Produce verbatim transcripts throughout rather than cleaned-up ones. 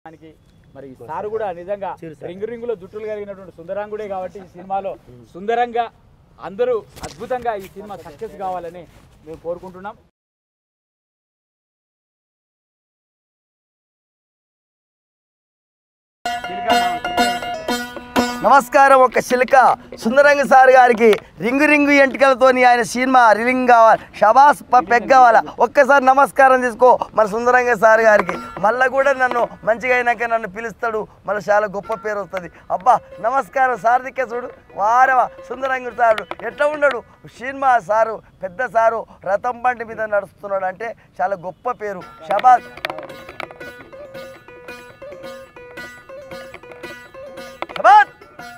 మరి సార్ కూడా నిజంగా రింగు రింగులో జుట్టులు కలిగినటువంటి సుందరాంగుడే కాబట్టి ఈ సినిమాలో సుందరంగా అందరూ అద్భుతంగా ఈ సినిమా సక్సెస్ కావాలని మేము కోరుకుంటున్నాం. నమస్కారం. ఒక చిలక సుందరంగ సార్ గారికి రింగు రింగు ఎంటికలతోని ఆయన సినిమా రిలీజ్ కావాలి, షబాస్ పెగ్ కావాలా. ఒక్కసారి నమస్కారం తీసుకో మన సుందరంగ సార్ గారికి. మళ్ళీ కూడా నన్ను మంచిగా అయినాక నన్ను పిలుస్తాడు, మళ్ళీ చాలా గొప్ప పేరు వస్తుంది. అబ్బా నమస్కారం సార్ దిక్కే చూడు, వారవా సుందరంగ సారు ఎట్లా ఉన్నాడు. సినిమా సారు పెద్ద సారు రథం బండి మీద నడుస్తున్నాడు అంటే చాలా గొప్ప పేరు. షబాస్ షబాస్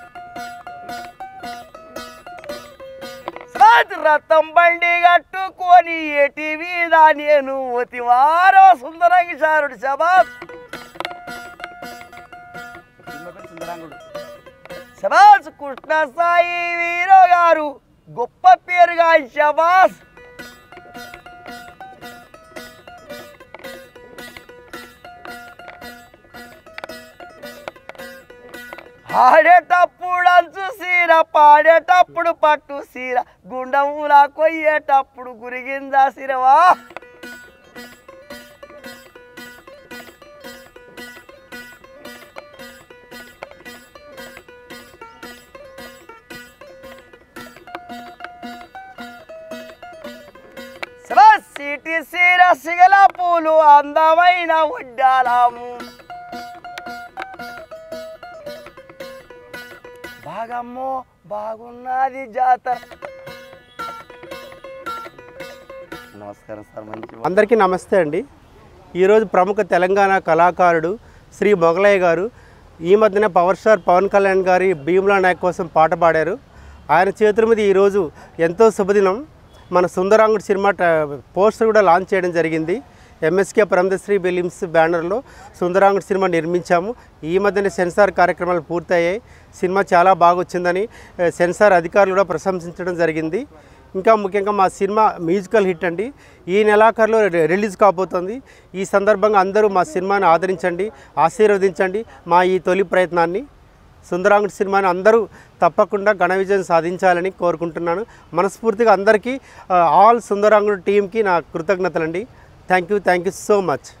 రథం బండి కట్టుకొని ఎటివి దా నేను ఒతివారో సుందరంగి సారుడు. శబాస్ శబాస్ కృష్ణ సాయి వీరో గారు గొప్ప పేరుగా. శబాస్ ఆడేటప్పుడు అంచు సీర, పాడేటప్పుడు పట్టు సీర, గుండములా కొయ్యేటప్పుడు గురిగిందా సిరవా. సిటీ సీర సిగల పూలు అందమైన ఉడ్డాలాము. బాగమ్మో బాగున్నది జాతర. నమస్కారం సార్. మంచి అందరికీ నమస్తే అండి. ఈరోజు ప్రముఖ తెలంగాణ కళాకారుడు శ్రీ మొగలయ్య గారు ఈ మధ్యన పవర్ స్టార్ పవన్ కళ్యాణ్ గారి భీమ్లా నాయక్ కోసం పాట పాడారు. ఆయన చేతుల మీద ఈరోజు ఎంతో శుభదినం. మన సుందరాంగుడు సినిమా పోస్టర్ కూడా లాంచ్ చేయడం జరిగింది. ఎంఎస్కే ప్రమదశ్రీ ఫిలిమ్స్ బ్యానర్లో సుందరాంగుడు సినిమా నిర్మించాము. ఈ మధ్యన సెన్సార్ కార్యక్రమాలు పూర్తయ్యాయి. సినిమా చాలా బాగా వచ్చిందని సెన్సార్ అధికారులు కూడా ప్రశంసించడం జరిగింది. ఇంకా ముఖ్యంగా మా సినిమా మ్యూజికల్ హిట్ అండి. ఈ నెలాఖరులో రిలీజ్ కాబోతుంది. ఈ సందర్భంగా అందరూ మా సినిమాని ఆదరించండి, ఆశీర్వదించండి. మా ఈ తొలి ప్రయత్నాన్ని సుందరాంగుడు సినిమాని అందరూ తప్పకుండా ఘన విజయం సాధించాలని కోరుకుంటున్నాను. మనస్ఫూర్తిగా అందరికీ ఆల్ సుందరాంగుడు టీంకి నా కృతజ్ఞతలండి. Thank you thank you so much.